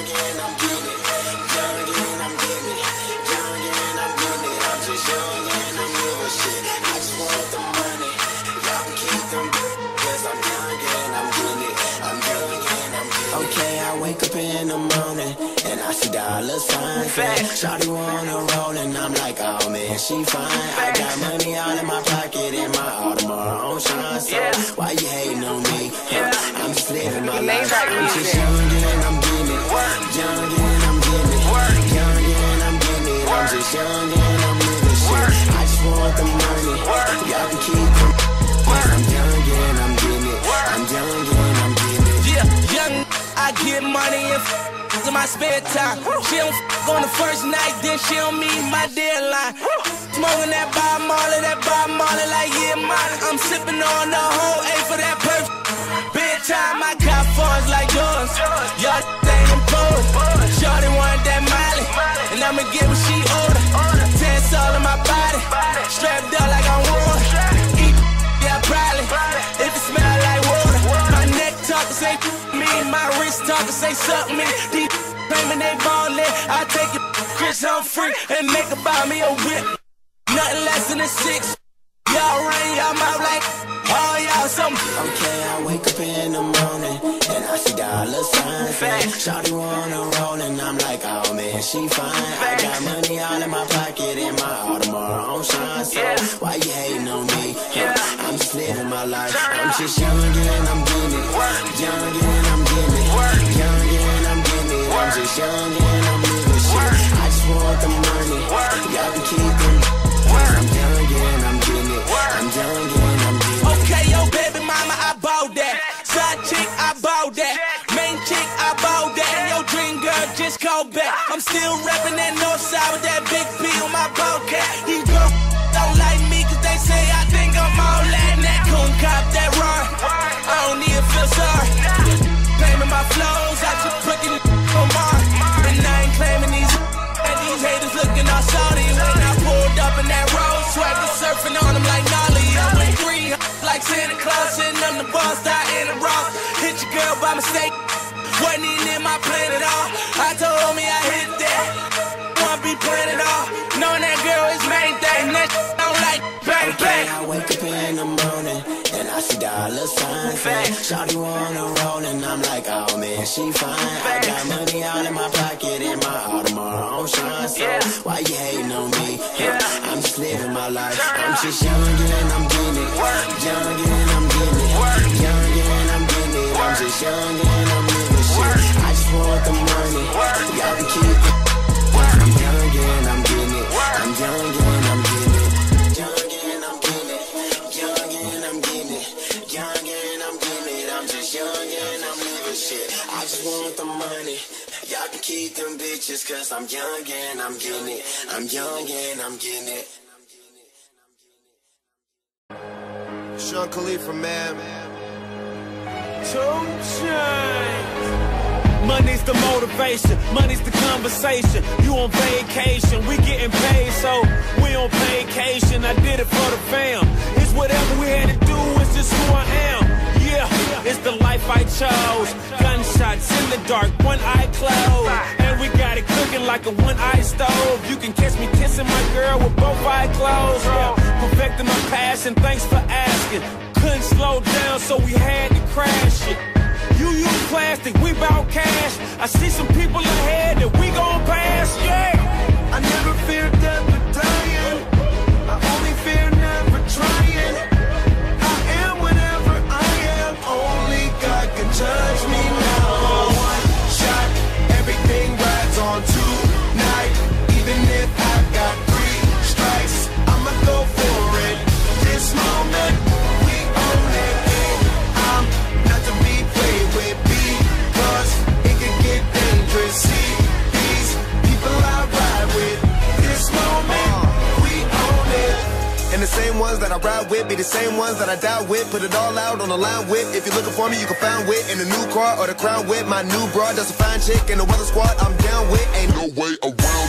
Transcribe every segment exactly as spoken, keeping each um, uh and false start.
young and I'm getting it. Young and I'm getting it. Young and I'm getting it. I'm just young and I'm living shit. I just want the money. Y'all can keep them cause I'm young and I'm getting it. I'm young and I'm getting it. Okay, I wake up in the morning and I see dollar signs. Shawty wanna roll and I'm like, oh man, she fine. I got money all in my pocket and my Audemars on shine. So why you hating on me? Huh? I'm just living my life. I'm just young and I'm getting it. Young and I'm getting it. Young and I'm getting it. I'm just young and I'm living shit. I just want the money. Y'all can keep them. I'm young and I'm getting it. I'm young and I'm getting it. Yeah, young, I get money and f in my spare time. She don't f on the first night, then she don't meet my deadline. Smoking that Bob Marley, that Bob Marley like yeah, money. I'm sipping on the whole A for that perf. Bedtime, I got funds like yours. Y'all ain't important. Shorty want that Miley, and I'ma get what she order. Tense all in my body, strapped up like I'm war. Eat, yeah, probably. If it smell like water, my neck talkin' say me, my wrist talkin' say suck me. These claiming they ballin', I take it, Chris Humphrey, and make her buy me a whip. Nothing less than a six. Y'all run y'all mouth like, oh y'all something. Okay, I wake up in the morning and I see dollar signs. Shawty wanna roll and I'm like, oh man, she fine. I got money all in my pocket and my Audemars on shine. So why you hating on me? Huh? I'm just living my life. I'm just young and I'm getting it. Young and I'm getting it. Young and I'm getting it. I'm just young and I'm living shit. I just want the money. Y'all can keep them. I'm young and I'm getting it. I'm young and I'm getting it. Okay, yo, baby mama, I bought that. Side chick, I bought that. Main chick, I bought that. And your dream girl just called back. I'm still reppin' that north side with that big P on my ballcat. These girls don't like me cause they say I think I'm all that. And that coon cop, that run. I don't even feel sorry. Claiming my flows, I just put them on Mars. And I ain't claiming these. And these haters looking all salty when I pulled up in that road. Swaggin' surfing on them like Nolly. I went three like Santa Claus, and I'm the boss, I in the rock. Hit your girl by mistake, wasn't even in my plan at all. I told me I hit that, wanna be playing it all. Knowing that girl is main thing, that don't like bang bang. I wake up in the morning and I see dollar signs. Shawty wanna roll and I'm like, oh man, she fine. I got money all in my pocket and my Audemars on shine. So why you hating on me? Huh? I'm just living my life. I'm just young and I'm getting it. Young and I'm getting it. Young and I'm getting it. I'm just young and I'm living shit. I just want the money. Y'all can keep it. I'm young and I'm getting it. I'm young and I'm getting it. Young and I'm getting it. Young and I'm getting it. Young and I'm getting it. I'm just young and I'm living shit. I just want the money. Y'all can keep them bitches cause I'm young and I'm getting it. I'm young and I'm getting it. Sean Khalifa, man. Two chains. Money's the motivation, money's the conversation. You on vacation, we getting paid, so we on vacation. I did it for the fam. It's whatever we had to do, it's just who I am. Yeah, it's the life I chose. Gunshots in the dark, one eye closed. And we got it cooking like a one-eye stove. You can catch me kissing my girl with both eyes closed. Yeah, perfecting my passion, thanks for asking. Couldn't slow down, so we had to crash it. You use plastic, we bout cash. I see some people ahead that we gon' pass, yeah. I never fear death or dying. I only fear never trying. I am whatever I am. Only God can judge me now. One shot, everything rides on tonight. Even if I got three strikes, I'ma go for it. This moment, we own it. I'm not to be played with because it can get dangerous. See these people I ride with. This moment, we own it. And the same ones that I ride with be the same ones that I die with. Put it all out on the line with. If you're looking for me, you can find wit in the new car or the crown with. My new broad, that's a fine chick. And the weather squad, I'm down with. Ain't no way around it.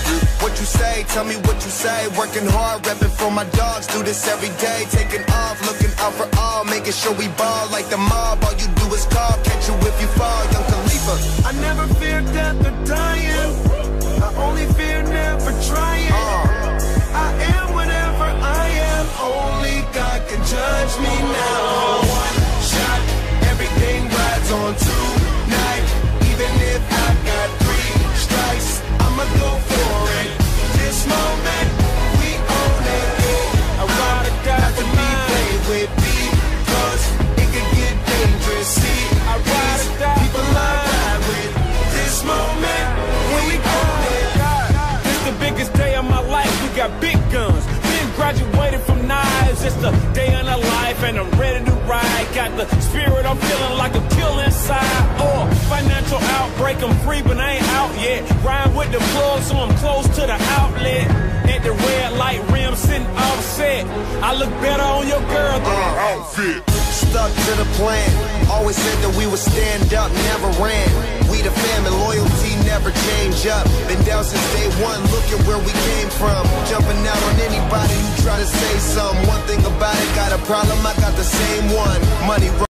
What you say, tell me what you say. Working hard, repping for my dogs. Do this every day, taking off, looking out for all, making sure we ball like the mob. All you do is call, catch you if you fall, young Khalifa. I never fear death or dying. I only fear never trying. Uh. I am whatever I am. Only God can judge me now. One shot, everything rides on tonight. Even if I got three strikes, I'ma go for it. This moment, we own it. I ride or die not to be played with, because it could get dangerous. See, I ride or die people I ride with. This moment, we own it. This the biggest day of my life. We got big guns. Been graduated from knives. It's the day of the life, and I'm ready to ride. Got the spirit, I'm feeling like a kill inside. Oh, financial outbreak, I'm free, but I ain't out yet. Ride with the plug, so I'm close to the outlet. At the red light rim, sitting offset. I look better on your girl than an outfit. Stuck to the plan. Always said that we would stand up, never ran. We the fam and loyalty never change up. Been down since day one, look at where we came from. Jumping out on anybody who try to say something. One thing about it, got a problem, I got the same one. Money